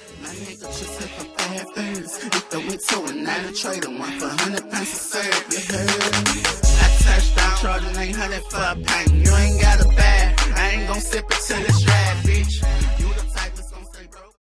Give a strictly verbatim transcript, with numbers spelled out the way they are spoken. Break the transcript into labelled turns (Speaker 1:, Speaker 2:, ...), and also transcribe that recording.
Speaker 1: My nigga just hit for bad things. If the went to a night and trade him one for a hundred pounds to save, you heard? I touched down, charging eight hundred for a pain. You ain't got